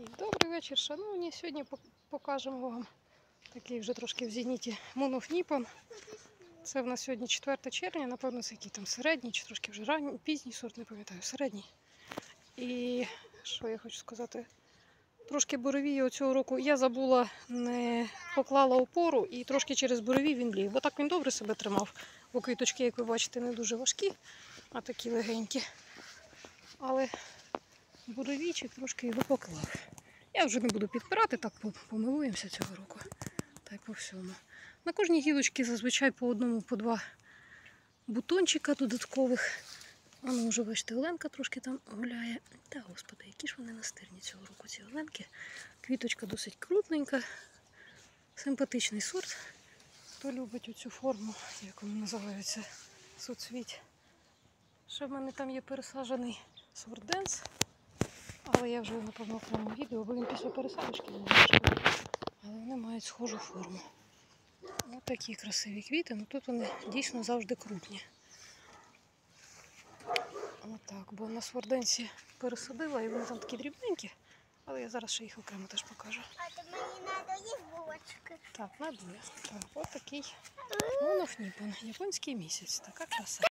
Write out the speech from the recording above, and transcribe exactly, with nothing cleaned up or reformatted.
І добрий вечір, шановні. Сьогодні покажемо вам такий вже трошки в зеніті монофніпон. Це в нас сьогодні четверте червня, напевно, це який там середній, чи трошки вже ранній, пізній сорт, не пам'ятаю, середній. І що я хочу сказати, трошки буревію цього року я забула, не поклала опору і трошки через буревій він ліг. Бо так він добре себе тримав, бо квіточки, як ви бачите, не дуже важкі, а такі легенькі. Але буревійчик трошки його поклав. Я вже не буду підпирати, так помилуємося цього року. Так по всьому. На кожній гілочці зазвичай по одному, по два бутончика додаткових. Воно вже, бачите, Оленка трошки там гуляє. Та, господи, які ж вони настирні цього року, ці Оленки. Квіточка досить крупненька. Симпатичний сорт. Хто любить оцю форму, як вона називається, соцвіть. Ще в мене там є пересаджений сорт Денс. Але я вже, напевно, в тому відео, бо він після пересадочки немножко. Але вони мають схожу форму. Ось такі красиві квіти, ну тут вони дійсно завжди крупні. Отак, бо на сворденці пересадила і вони там такі дрібненькі, але я зараз ще їх окремо теж покажу. А то мені треба їх булочки. Так, надує. Так, ось такий монофніпон, японський місяць, така краса.